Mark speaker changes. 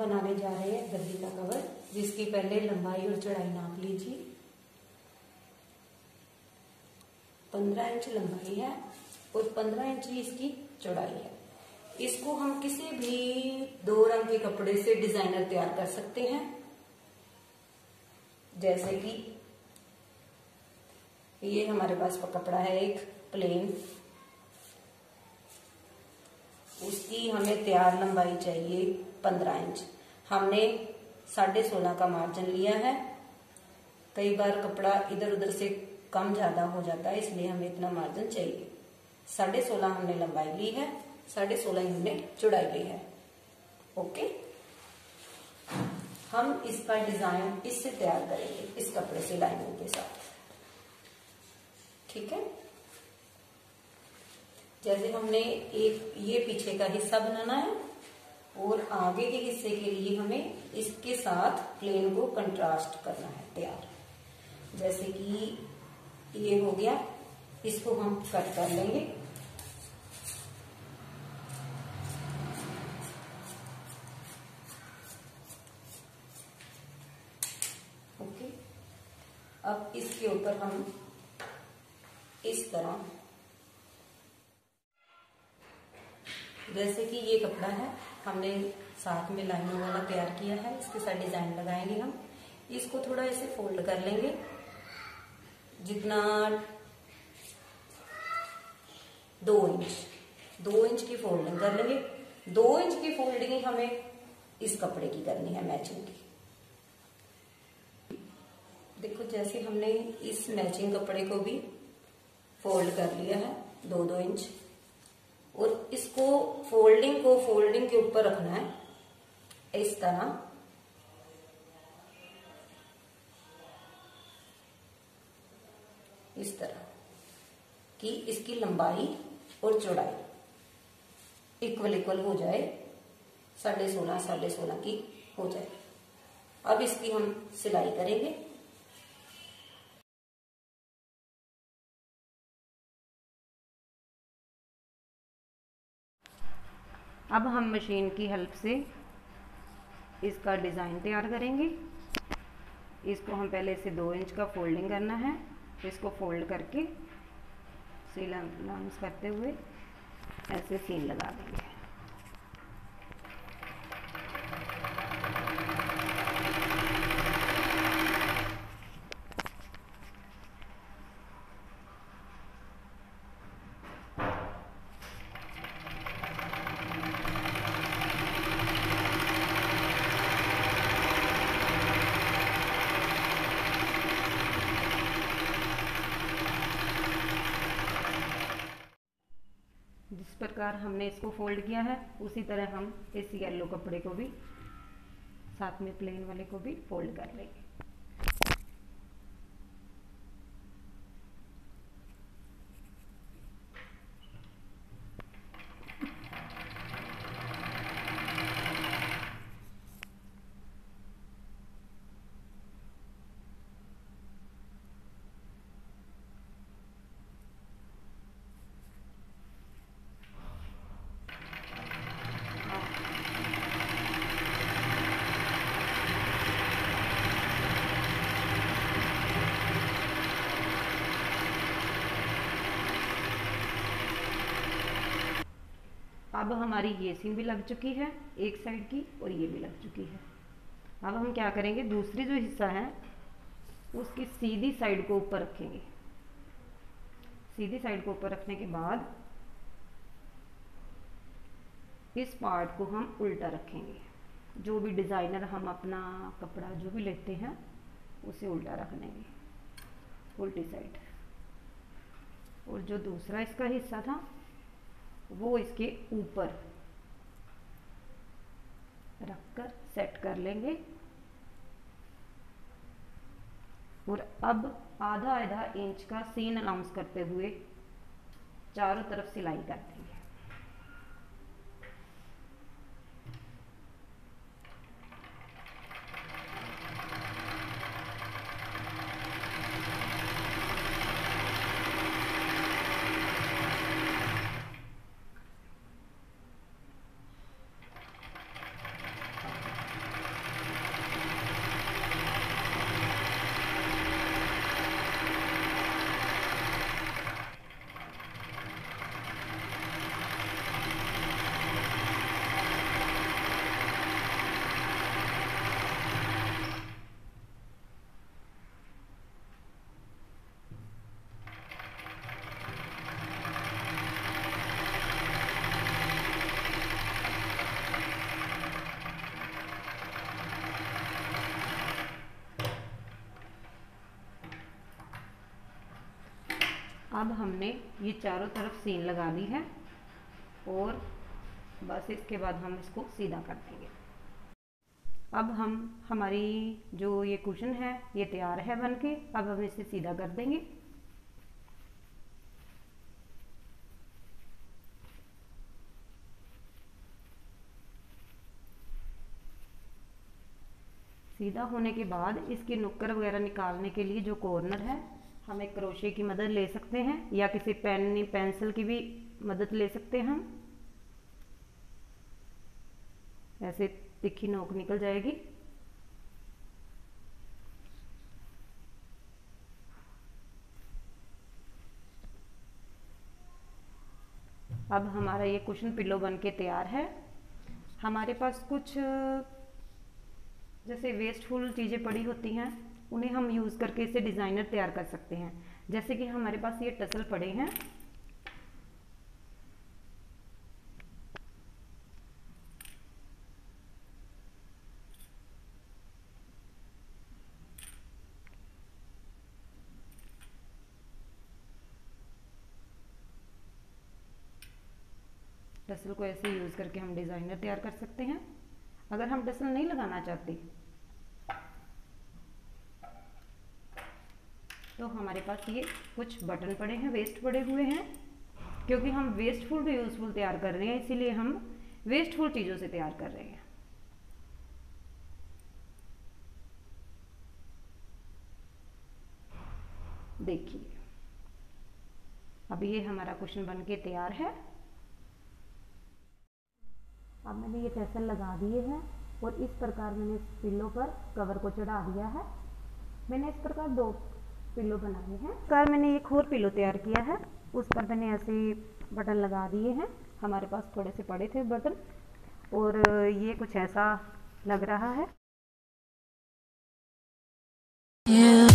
Speaker 1: बनाने जा रहे हैं गद्दी का कवर, जिसकी पहले लंबाई और चौड़ाई नाप लीजिए। 15 इंच लंबाई है और 15 इंच ही इसकी चौड़ाई है। इसको हम किसी भी 2 रंग के कपड़े से डिजाइनर तैयार कर सकते हैं, जैसे कि ये हमारे पास कपड़ा है एक प्लेन, उसकी हमें तैयार लंबाई चाहिए 15 इंच। हमने 16.5 का मार्जिन लिया है। कई बार कपड़ा इधर उधर से कम ज्यादा हो जाता है, इसलिए हमें इतना मार्जिन चाहिए। 16.5 हमने लंबाई ली है, 16.5 हमने चौड़ाई ली है। ओके, हम इसका डिजाइन इससे तैयार करेंगे, इस कपड़े से लाइनिंग के साथ। ठीक है, जैसे हमने एक ये पीछे का हिस्सा बनाना है और आगे के हिस्से के लिए हमें इसके साथ प्लेन को कंट्रास्ट करना है तैयार। जैसे कि ये हो गया, इसको हम कट कर लेंगे। ओके, अब इसके ऊपर हम इस तरह, जैसे कि ये कपड़ा है हमने साथ में लाइनों वाला तैयार किया है, इसके साथ डिजाइन लगाएंगे हम। इसको थोड़ा ऐसे फोल्ड कर लेंगे, जितना 2 इंच की फोल्डिंग कर लेंगे। 2 इंच की फोल्डिंग हमें इस कपड़े की करनी है, मैचिंग की। देखो, जैसे हमने इस मैचिंग कपड़े को भी फोल्ड कर लिया है 2-2 इंच, और इसको फोल्डिंग के ऊपर रखना है इस तरह। इस तरह कि इसकी लंबाई और चौड़ाई इक्वल हो जाए, 16.5 की हो जाए। अब इसकी हम सिलाई करेंगे। अब हम मशीन की हेल्प से इसका डिज़ाइन तैयार करेंगे। इसको हम पहले से 2 इंच का फोल्डिंग करना है, इसको फोल्ड करके सीलांस करते हुए ऐसे सील लगा देंगे। जिस प्रकार हमने इसको फोल्ड किया है, उसी तरह हम इस येलो कपड़े को भी साथ में प्लेन वाले को भी फोल्ड कर लेंगे। अब हमारी ये सीम भी लग चुकी है एक साइड की, और ये भी लग चुकी है। अब हम क्या करेंगे, दूसरी जो हिस्सा है उसकी सीधी साइड को ऊपर रखेंगे। सीधी साइड को ऊपर रखने के बाद इस पार्ट को हम उल्टा रखेंगे। जो भी डिज़ाइनर हम अपना कपड़ा जो भी लेते हैं उसे उल्टा रख देंगे, उल्टी साइड। और जो दूसरा इसका हिस्सा था वो इसके ऊपर रखकर सेट कर लेंगे। और अब आधा इंच का सीन अनाउंस करते हुए चारों तरफ सिलाई कर देंगे। अब हमने ये चारों तरफ सीन लगा दी है और बस इसके बाद हम इसको सीधा कर देंगे। अब हमारी जो ये कुशन है ये तैयार है बनके। अब हम इसे सीधा कर देंगे। सीधा होने के बाद इसकी नुक्कर वगैरह निकालने के लिए जो कॉर्नर है हम एक क्रोशे की मदद ले सकते हैं या किसी पेन पेंसिल की भी मदद ले सकते हैं। हम ऐसे तिखी नोक निकल जाएगी। अब हमारा ये कुशन पिलो बन के तैयार है। हमारे पास कुछ जैसे वेस्टफुल चीज़ें पड़ी होती हैं उन्हें हम यूज़ करके इसे डिज़ाइनर तैयार कर सकते हैं। जैसे कि हमारे पास ये टसल पड़े हैं, टसल को ऐसे यूज़ करके हम डिज़ाइनर तैयार कर सकते हैं। अगर हम टसल नहीं लगाना चाहते तो हमारे पास ये कुछ बटन पड़े हैं, वेस्ट पड़े हुए हैं। क्योंकि हम वेस्टफुल टू यूजफुल तैयार कर रहे हैं इसीलिए हम वेस्टफुल चीज़ों से तैयार कर रहे हैं। देखिए अब ये हमारा कुशन बन के तैयार है। अब मैंने ये टसल लगा दिए हैं और इस प्रकार मैंने इस पिल्लो पर कवर को चढ़ा दिया है। मैंने इस प्रकार 2 पिल्लो बनाए हैं। इस प्रकार मैंने एक और पिल्लो तैयार किया है, उस पर मैंने ऐसे बटन लगा दिए हैं। हमारे पास थोड़े से पड़े थे बटन और ये कुछ ऐसा लग रहा है।